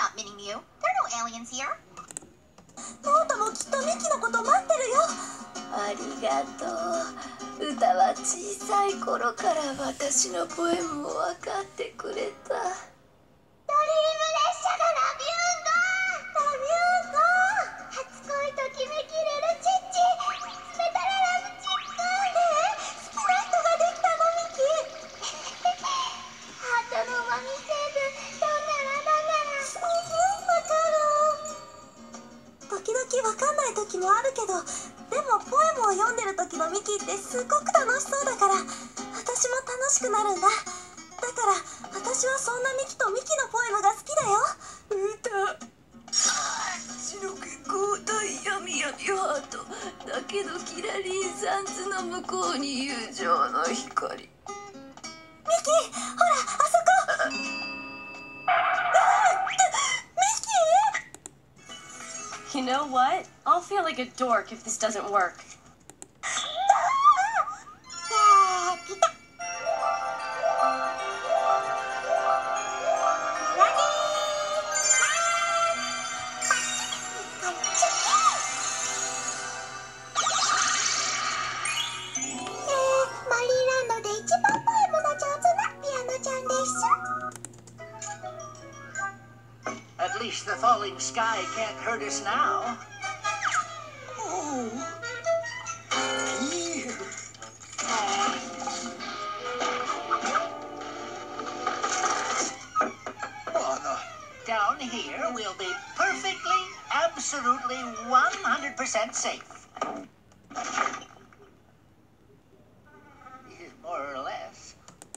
not meaning you. There are no aliens here. トータもきっとミキのこと待ってるよ。 ありがとう。歌は小さい頃から私のポエムを分かってくれた。ドリーム列車がラビューンゴ初恋ときめきレルチッチ冷たらラブチックね好きな人ができたのミキハートのうまみ成分どんならわかる。時々わかんない時もあるけど、でもポエムを読んでる時のミキってすっごく楽しそうだから私も楽しくなるんだ。だから私はそんなミキとミキのポエムが好きだよ。 歌白け光大闇闇ハートだけどキラリンサンズの向こうに友情の光。ミキほらあそこ。 You know what? I'll feel like a dork if this doesn't work. At least the falling sky can't hurt us now. Oh. Down here, we'll be perfectly, absolutely 100% safe. More or less.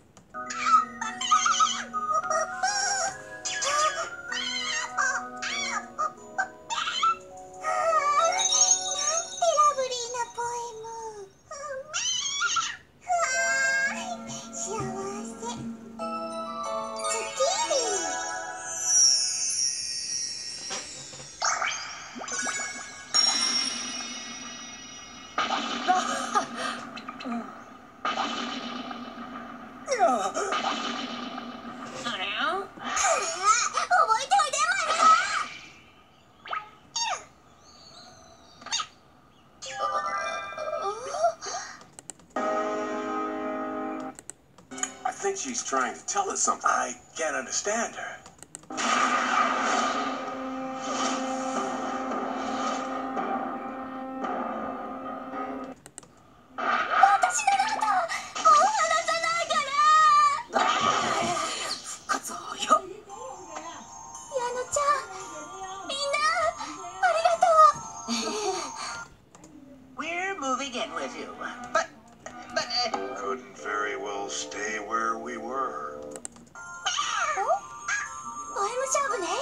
I think she's trying to tell us something. I can't understand her. We're moving in with you, but Couldn't very well stay where we were. ポエム勝負ね。いいわよ。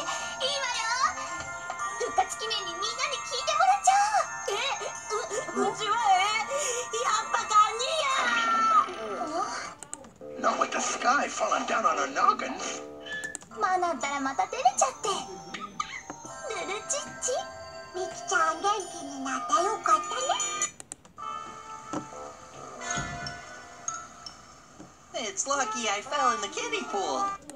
復活記念にみんなに聞いてもらっちゃおう。うちはやっぱカニや。 Not with the sky falling down on our noggins. マナったらまた照れちゃって。ルルチッチ、ミキちゃん元気になってよかったね。 It's lucky I fell in the kiddie pool.